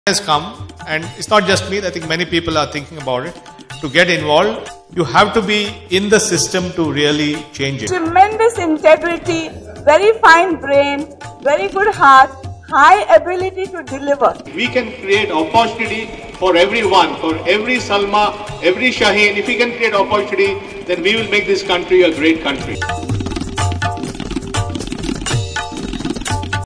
has come, and it's not just me, I think many people are thinking about it. To get involved, you have to be in the system to really change it. Tremendous integrity, very fine brain, very good heart, high ability to deliver. We can create opportunity for everyone, for every Salma, every Shaheen. If we can create opportunity, then we will make this country a great country.